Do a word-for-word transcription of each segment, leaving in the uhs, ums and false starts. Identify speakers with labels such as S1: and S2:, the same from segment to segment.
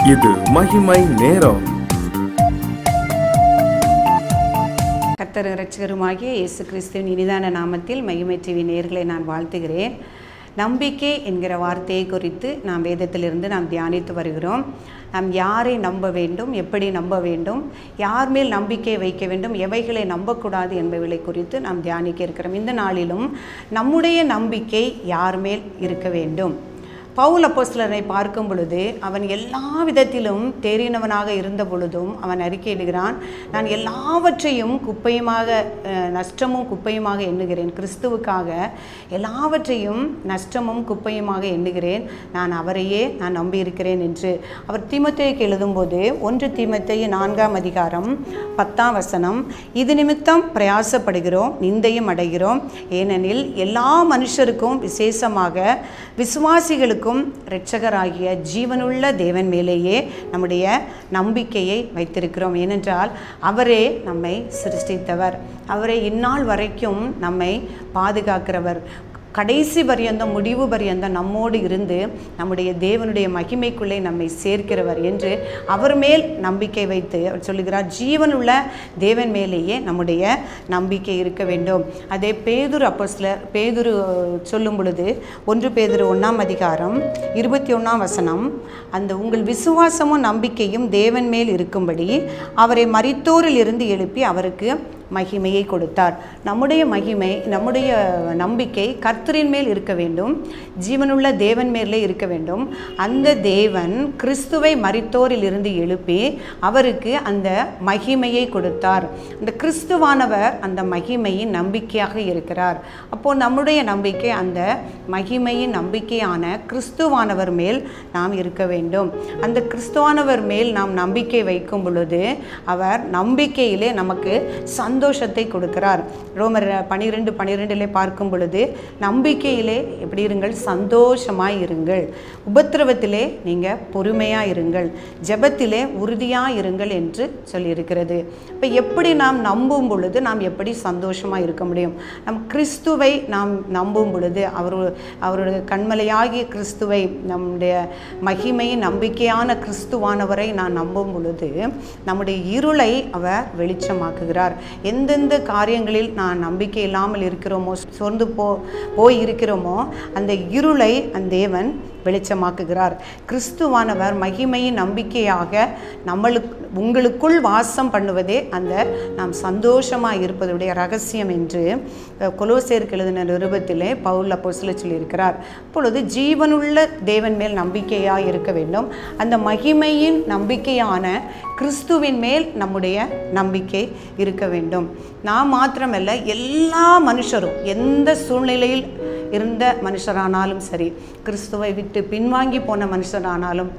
S1: இது மகிமை நேரம்.
S2: கர்த்தர் இரட்சகருமாகிய இயேசு கிறிஸ்துவின் இனிதான நாமத்தில் மகிமை டிவி நேயர்களை நான் வாழ்த்துகிறேன். நம்பிக்கை என்கிற வார்த்தையை குறித்து நாம் வேதத்திலிருந்து நாம் தியானித்து வருகிறோம். நாம் யாரை நம்ப வேண்டும், எப்படி நம்ப வேண்டும், யார் மேல் நம்பிக்கை வைக்க வேண்டும், எவைகளை நம்பக்கூடாது என்பவைகளை குறித்து நாம் தியானிக்க இருக்கிறோம். இந்த நாளிலும் நம்முடைய நம்பிக்கை யார் மேல் இருக்க வேண்டும்? பவுல் அப்போஸ்தலனை பார்க்கும் பொழுது அவன் எல்லா விதத்திலும் தேறினவனாக இருந்த பொழுதும் அவன் அறிக்கையிடுகிறான், நான் எல்லாவற்றையும் குப்பையுமாக நஷ்டமும் குப்பையுமாக எண்ணுகிறேன், கிறிஸ்துவுக்காக எல்லாவற்றையும் நஷ்டமும் குப்பையுமாக எண்ணுகிறேன், நான் அவரையே நான் நம்பியிருக்கிறேன் என்று அவர் தீமோத்தேயுக்கு எழுதும்போது ஒன்று தீமோத்தேயு நான்காம் அதிகாரம் பத்தாம் வசனம், இது நிமித்தம் பிரயாசப்படுகிறோம், நிந்தையும் அடைகிறோம், ஏனெனில் எல்லா மனுஷருக்கும் விசேஷமாக விசுவாசிகளுக்கும் இரட்சகராகிய ஜீவனுள்ள தேவன் மேலேயே நம்முடைய நம்பிக்கையை வைத்திருக்கிறோம். ஏனென்றால் அவரே நம்மை சிருஷ்டித்தவர், அவரே இந்நாள் வரைக்கும் நம்மை பாதுகாக்கிறவர், கடைசி பரியந்தம் முடிவு பரியந்தம் நம்மோடு இருந்து நம்முடைய தேவனுடைய மகிமைக்குள்ளே நம்மை சேர்க்கிறவர் என்று அவர் மேல் நம்பிக்கை வைத்து அவர் சொல்லுகிறார், ஜீவனுள்ள தேவன் மேலேயே நம்முடைய நம்பிக்கை இருக்க வேண்டும். அதே பேதுரு அப்போஸ்தலர் பேதுரு சொல்லும் பொழுது ஒன்று பேதுரு ஒன்றாம் அதிகாரம் இருபத்தி ஒன்றாம் வசனம், அந்த உங்கள் விசுவாசமும் நம்பிக்கையும் தேவன் மேல் இருக்கும்படி அவரை மரித்தோரில் இருந்து எழுப்பி அவருக்கு மகிமையை கொடுத்தார். நம்முடைய மகிமை, நம்முடைய நம்பிக்கை கர்த்தரின் மேல் இருக்க வேண்டும், ஜீவனுள்ள தேவன் மேலே இருக்க வேண்டும். அந்த தேவன் கிறிஸ்துவை மரித்தோரில் இருந்து எழுப்பி அவருக்கு அந்த மகிமையை கொடுத்தார். அந்த கிறிஸ்துவானவர் அந்த மகிமையின் நம்பிக்கையாக இருக்கிறார். அப்போது நம்முடைய நம்பிக்கை அந்த மகிமையின் நம்பிக்கையான கிறிஸ்துவானவர் மேல் நாம் இருக்க வேண்டும். அந்த கிறிஸ்துவானவர் மேல் நாம் நம்பிக்கை வைக்கும் பொழுது அவர் நம்பிக்கையிலே நமக்கு சந்தோஷத்தை கொடுக்கிறார். ரோமர் பனிரெண்டு பனிரெண்டிலே பார்க்கும் பொழுது நம்பிக்கையிலே எப்படி இருங்கள், சந்தோஷமாய் இருங்கள், உபத்திரவத்திலே நீங்கள் பொறுமையாக இருங்கள், ஜெபத்திலே உறுதியாக இருங்கள் என்று சொல்லியிருக்கிறது. இப்போ எப்படி நாம் நம்பும் பொழுது நாம் எப்படி சந்தோஷமாக இருக்க முடியும்? நம் கிறிஸ்துவை நாம் நம்பும் பொழுது அவர் அவருடைய கண்மலையாகிய கிறிஸ்துவை, நம்முடைய மகிமையின் நம்பிக்கையான கிறிஸ்துவானவரை நான் நம்பும் பொழுது நம்முடைய இருளை அவர் வெளிச்சமாக்குகிறார். எந்தெந்த காரியங்களில் நான் நம்பிக்கை இல்லாமல் இருக்கிறோமோ, சொர்ந்து போ போய் இருக்கிறோமோ அந்த இருளை அந்த தேவன் வெளிச்சமாக்குகிறார். கிறிஸ்துவானவர் மகிமையின் நம்பிக்கையாக நம்மளுக்கு உங்களுக்குள் வாசம் பண்ணுவதே அந்த நாம் சந்தோஷமாக இருப்பதுடைய ரகசியம் என்று கொலோசேயருக்கு எழுதின நிருபத்திலே பவுல் அப்போஸ்தலர் சொல்லியிருக்கிறார். அப்பொழுது ஜீவனுள்ள தேவன் மேல் நம்பிக்கையாக இருக்க வேண்டும். அந்த மகிமையின் நம்பிக்கையான கிறிஸ்துவின் மேல் நம்முடைய நம்பிக்கை இருக்க வேண்டும். நான் மாத்திரமல்ல, எல்லா மனுஷரும் எந்த சூழ்நிலையில் இருந்த மனுஷரானாலும் சரி, கிறிஸ்துவை விட்டு பின்வாங்கி போன மனுஷனானாலும்,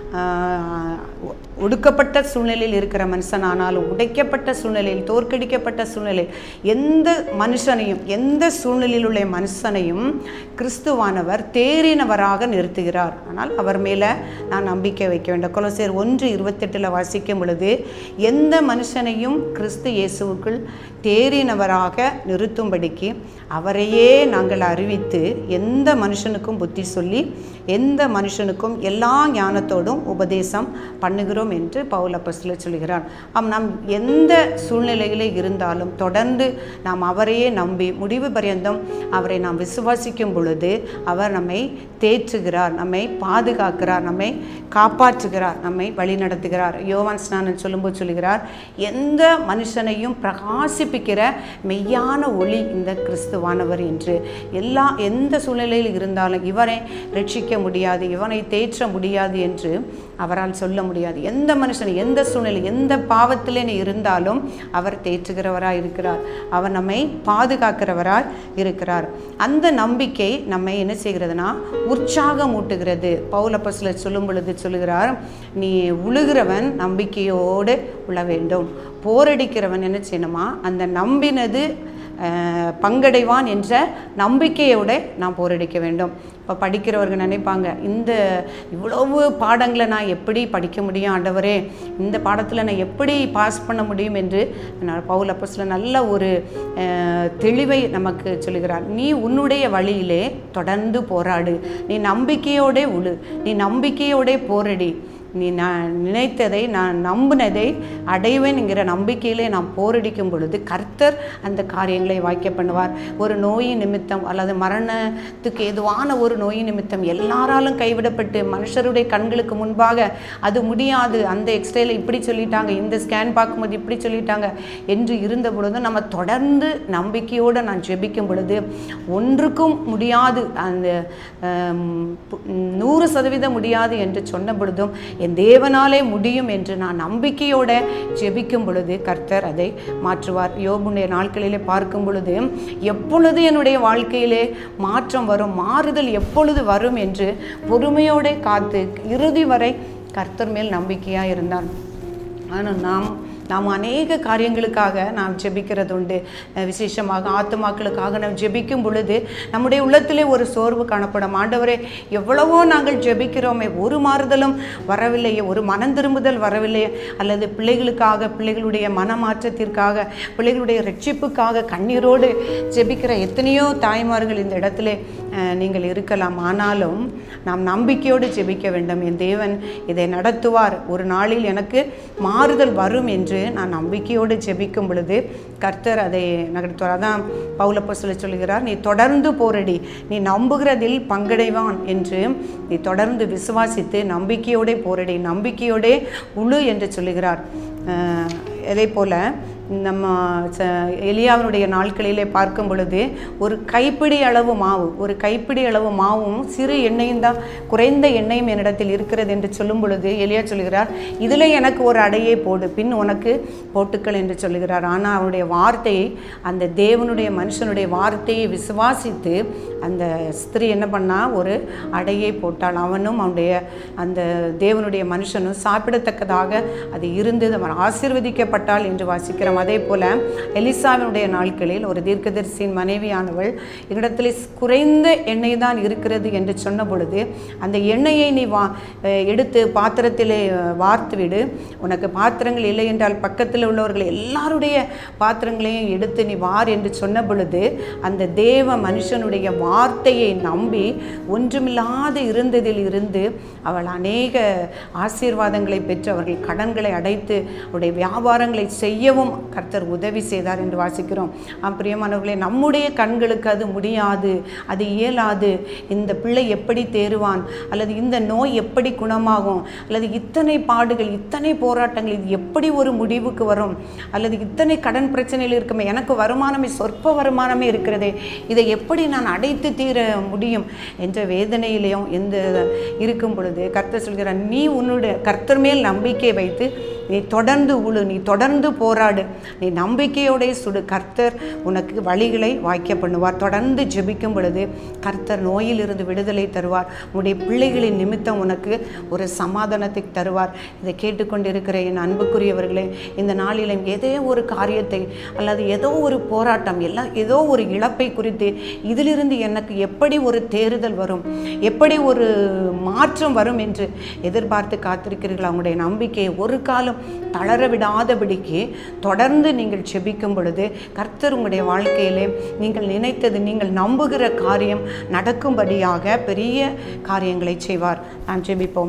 S2: ஒடுக்கப்பட்ட சூழ்நிலையில் இருக்கிற மனுஷனானாலும், உடைக்கப்பட்ட சூழ்நிலையில், தோற்கடிக்கப்பட்ட சூழ்நிலையில் எந்த மனுஷனையும், எந்த சூழ்நிலையில் உள்ள மனுஷனையும் கிறிஸ்துவானவர் தேறினவராக நிறுத்துகிறார். ஆனால் அவர் மேலே நான் நம்பிக்கை வைக்க வேண்டும். கொலோசியர் ஒன்று இருபத்தெட்டில் வாசிக்கும் பொழுது, எந்த மனுஷனையும் கிறிஸ்து இயேசுவுக்குள் தேறினவராக நிறுத்தும்படிக்கு அவரையே நாங்கள் அறிவித்து எந்த மனுஷனுக்கும் புத்தி சொல்லி எந்த மனுஷனுக்கும் எல்லா ஞானத்தோடும் உபதேசம் பண்ணுகிறோம் என்று பவுல் அப்போஸ்தலர் சொல்கிறார். ஆம், நாம் எந்த சூழ்நிலையிலே இருந்தாலும் தொடர்ந்து நாம் அவரையே நம்பி முடிவு பரியந்தம் அவரை நாம் விசுவாசிக்கும் பொழுது அவர் நம்மை தேற்றுகிறார், நம்மை பாதுகாக்கிறார், நம்மை காப்பாற்றுகிறார், நம்மை வழி நடத்துகிறார். யோவான் ஸ்நானன் சொல்லும்போது சொல்கிறார், எந்த மனுஷனையும் பிரகாசிப்பிக்கிற மெய்யான ஒளி இந்த கிறிஸ்துவானவர் என்று. எல்லா எந்த சூழ்நிலையில் இருந்தாலும் இவரை ரட்சிக்க முடியாது, இவனை தேற்ற முடியாது என்று அவரால் சொல்ல முடியாது. எந்த மனுஷன் எந்த சூழ்நிலை எந்த பாவத்திலே இருந்தாலும் அவர் தேற்றுகிறவராய் இருக்கிறார், அவர் நம்மை பாதுகாக்கிறவராய் இருக்கிறார். அந்த நம்பிக்கை நம்மை என்ன செய்கிறதுனா உற்சாகம் ஊட்டுகிறது. பவுல் அப்போஸ்தலர் சொல்லும் பொழுது சொல்லுகிறார், நீ உழுகிறவன் நம்பிக்கையோடு உழ வேண்டும், போரடிக்கிறவன் என்ன செய்யணுமா அந்த நம்பினது பங்கடைவான் என்ற நம்பிக்கையோடு நாம் போரடிக்க வேண்டும். இப்போ படிக்கிறவர்கள் நினைப்பாங்க, இந்த இவ்வளவு பாடங்களை நான் எப்படி படிக்க முடியும் ஆண்டவரே, இந்த பாடத்தில் நான் எப்படி பாஸ் பண்ண முடியும் என்று பவுல் அப்போஸ்தலர் நல்ல ஒரு தெளிவை நமக்கு சொல்லுகிறார். நீ உன்னுடைய வழியிலே தொடர்ந்து போராடு, நீ நம்பிக்கையோடே உழு, நீ நம்பிக்கையோடே போரடி, நீ நான் நினைத்ததை நான் நம்பினதை அடைவேன் என்கிற நம்பிக்கையிலே நாம் போரடிக்கும் பொழுது கர்த்தர் அந்த காரியங்களை வாய்க்க பண்ணுவார். ஒரு நோயின் நிமித்தம் அல்லது மரணத்துக்கு ஏதுவான ஒரு நோயின் நிமித்தம் எல்லாராலும் கைவிடப்பட்டு மனுஷருடைய கண்களுக்கு முன்பாக அது முடியாது, அந்த எக்ஸ்ரேல இப்படி சொல்லிட்டாங்க, இந்த ஸ்கேன் பார்க்கும்போது இப்படி சொல்லிட்டாங்க என்று இருந்த பொழுது நம்ம தொடர்ந்து நம்பிக்கையோடு நான் ஜெபிக்கும் பொழுது ஒன்றுக்கும் முடியாது, அந்த நூறு சதவீதம் முடியாது என்று சொன்ன பொழுதும் என் தேவனாலே முடியும் என்று நான் நம்பிக்கையோட ஜெபிக்கும் பொழுது கர்த்தர் அதை மாற்றுவார். யோபுடைய நாட்களிலே பார்க்கும் பொழுது எப்பொழுது என்னுடைய வாழ்க்கையிலே மாற்றம் வரும், மாறுதல் எப்பொழுது வரும் என்று பொறுமையோடு காத்து இறுதி வரை கர்த்தர் மேல் நம்பிக்கையாக இருந்தான். ஆனால் நாம் நாம் அநேக காரியங்களுக்காக நாம் ஜெபிக்கிறது உண்டு. விசேஷமாக ஆத்துமாக்களுக்காக நாம் ஜெபிக்கும் பொழுது நம்முடைய உள்ளத்திலே ஒரு சோர்வு காணப்படும். ஆண்டவரே, எவ்வளவோ நாங்கள் ஜெபிக்கிறோமே, ஒரு மாறுதலும் வரவில்லையே, ஒரு மனம் திரும்புதல் வரவில்லையே, அல்லது பிள்ளைகளுக்காக, பிள்ளைகளுடைய மனமாற்றத்திற்காக, பிள்ளைகளுடைய ரட்சிப்புக்காக கண்ணீரோடு ஜெபிக்கிற எத்தனையோ தாய்மார்கள் இந்த இடத்துல நீங்கள் இருக்கலாம். ஆனாலும் நாம் நம்பிக்கையோடு ஜெபிக்க வேண்டும். என் தேவன் இதை நடத்துவார், ஒரு நாளில் எனக்கு மாறுதல் வரும் என்று நான் நம்பிக்கையோடு ஜெபிக்கும் பொழுது கர்த்தர் அதை நடத்துவார். அதான் பவுல் அப்போஸ்தலர் சொல்கிறார், நீ தொடர்ந்து போரடி, நீ நம்புகிறதில் பங்கடைவான் என்று நீ தொடர்ந்து விசுவாசித்து நம்பிக்கையோடே போரடி, நம்பிக்கையோடே உழு என்று சொல்லுகிறார். அதே போல் நம்ம எலியாவினுடைய நாட்களிலே பார்க்கும் பொழுது ஒரு கைப்பிடி அளவு மாவு, ஒரு கைப்பிடி அளவு மாவும் சிறு எண்ணெயும் தான், குறைந்த எண்ணெயும் என்னிடத்தில் இருக்கிறது என்று சொல்லும் பொழுது எலியா சொல்கிறார், இதில் எனக்கு ஒரு அடையை போடு, பின் உனக்கு போட்டுக்கள் என்று சொல்லுகிறார். ஆனால் அவனுடைய வார்த்தையை, அந்த தேவனுடைய மனுஷனுடைய வார்த்தையை விசுவாசித்து அந்த ஸ்திரீ என்ன பண்ணா, ஒரு அடையை போட்டாள். அவனும் அவனுடைய அந்த தேவனுடைய மனுஷனும் சாப்பிடத்தக்கதாக அது இருந்தது, அவன் ஆசீர்வதிக்கப்பட்டாள் என்று வாசிக்கிறோம். அதே போல எலிசாவினுடைய நாட்களில் ஒரு தீர்க்கதரிசியின் மனைவியானவள் என்னிடத்தில் குறைந்த எண்ணெய் தான் இருக்கிறது என்று சொன்ன பொழுது அந்த எண்ணெயை நீ வா எடுத்து பாத்திரத்திலே வார்த்து விடு, உனக்கு பாத்திரங்கள் இல்லை என்றால் பக்கத்தில் உள்ளவர்கள் எல்லாருடைய பாத்திரங்களையும் எடுத்து நீ வார் என்று சொன்ன பொழுது அந்த தேவ மனுஷனுடைய வார்த்தையை நம்பி ஒன்றுமில்லாது இருந்ததில் இருந்து அவள் அநேக ஆசீர்வாதங்களை பெற்று அவர்கள் கடன்களை அடைத்து அவருடைய வியாபாரங்களை செய்யவும் கர்த்தர் உதவி செய்தார் என்று வாசிக்கிறோம். பிரியமானவர்களே, நம்முடைய கண்களுக்கு அது முடியாது, அது இயலாது, இந்த பிள்ளை எப்படி தேறுவான், அல்லது இந்த நோய் எப்படி குணமாகும், அல்லது இத்தனை பாடுகள், இத்தனை போராட்டங்கள், இது எப்படி ஒரு முடிவுக்கு வரும், அல்லது இத்தனை கடன் பிரச்சனைகள் இருக்குமே, எனக்கு வருமானமே சொற்ப வருமானமே இருக்கிறதே, இதை எப்படி நான் அடைத்து தீர முடியும் என்ற வேதனையிலையும் எந்த இருக்கும் பொழுது கர்த்தர் சொல்கிறார், நீ உன்னுடைய கர்த்தர் மேல் நம்பிக்கை வைத்து நீ தொடர்ந்து உழு, நீ தொடர்ந்து போராடு, நீ நம்பிக்கையோடைய சுடு, கர்த்தர் உனக்கு வழிகளை வாய்க்க பண்ணுவார். தொடர்ந்து ஜெபிக்கும் பொழுது கர்த்தர் நோயிலிருந்து விடுதலை தருவார். உன்னுடைய பிள்ளைகளின் நிமித்தம் உனக்கு ஒரு சமாதானத்தை தருவார். இதை கேட்டுக்கொண்டிருக்கிற என் அன்புக்குரியவர்களே, இந்த நாளிலும் ஏதோ ஒரு காரியத்தை அல்லது ஏதோ ஒரு போராட்டம், எல்லாம் ஏதோ ஒரு இழப்பை குறித்து இதிலிருந்து எனக்கு எப்படி ஒரு தேறுதல் வரும், எப்படி ஒரு மாற்றம் வரும் என்று எதிர்பார்த்து காத்திருக்கிறீர்கள். அவங்களுடைய நம்பிக்கையை ஒரு காலம் தளர விடாதபடிக்கு தொடர்ந்து நீங்கள் செபிக்கும் பொழுது கர்த்தர் உங்களுடைய வாழ்க்கையிலே நீங்கள் நினைத்தது, நீங்கள் நம்புகிற காரியம் நடக்கும்படியாக பெரிய காரியங்களை செய்வார். நாம் ஜெபிப்போம்.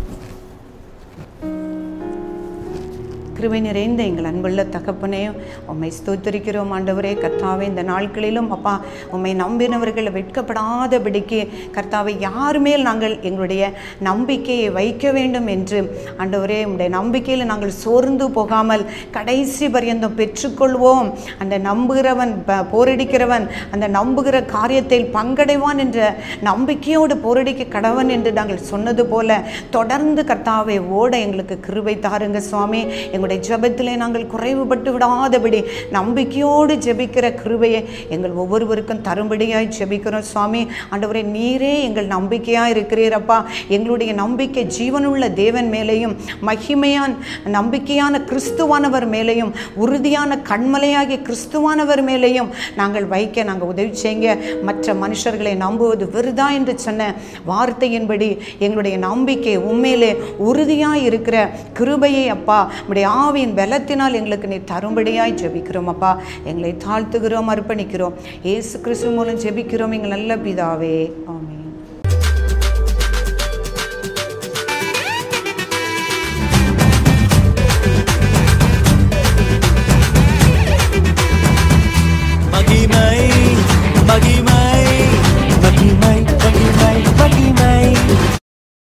S2: கிருபை நிறைந்த எங்கள் அன்புள்ள தகப்பனே, உம்மை ஸ்தோத்திரிக்கிறோம் ஆண்டவரே. கர்த்தாவே, இந்த நாட்களிலும் அப்பா உம்மை நம்பினவர்கள் வெட்கப்படாதபடிக்கு கர்த்தாவை யார் மேல் நாங்கள் எங்களுடைய நம்பிக்கையை வைக்க வேண்டும் என்று ஆண்டவரே, உம்முடைய நம்பிக்கையில் நாங்கள் சோர்ந்து போகாமல் கடைசி பரியந்தம் பெற்றுக்கொள்வோம். அந்த நம்புகிறவன் போரடிக்கிறவன் அந்த நம்புகிற காரியத்தில் பங்கடைவான் என்ற நம்பிக்கையோடு போரடிக்க கடவன் என்று நாங்கள் சொன்னது போல தொடர்ந்து கர்த்தாவை ஓட எங்களுக்கு கிருபை தாருங்க சுவாமி. எங்களுடைய ஜெபத்திலே நாங்கள் குறைவுபட்டு விடாதபடி நம்பிக்கையோடு ஜெபிக்கிற கிருபையை எங்கள் ஒவ்வொருவருக்கும் தரும்படியாய் ஜெபிக்கிறோம் சுவாமி. ஆண்டவரே, நீரே எங்கள் நம்பிக்கையாக இருக்கிறீரப்பா. எங்களுடைய நம்பிக்கை ஜீவனுள்ள தேவன் மேலேயும் மகிமையான் நம்பிக்கையான கிறிஸ்துவானவர் மேலேயும் உறுதியான கண்மலையாகிய கிறிஸ்துவானவர் மேலேயும் நாங்கள் வைக்க நாங்கள் உதவி செய்யுங்க. மற்ற மனுஷர்களை நம்புவது விருதா என்று சொன்ன வார்த்தையின்படி எங்களுடைய நம்பிக்கை உண்மையிலே உறுதியாக இருக்கிற கிருபையை அப்பா உடைய ஆவியின் பலத்தினால் எங்களுக்கு நீ தரும்படியாய் ஜெபிக்கிறோம் அப்பா. எங்களை தாழ்த்துகிறோம், அர்ப்பணிக்கிறோம். இயேசு கிறிஸ்து மூலம் ஜெபிக்கிறோம் எங்கள் நல்ல பிதாவே, ஆமென்.
S3: மகிமை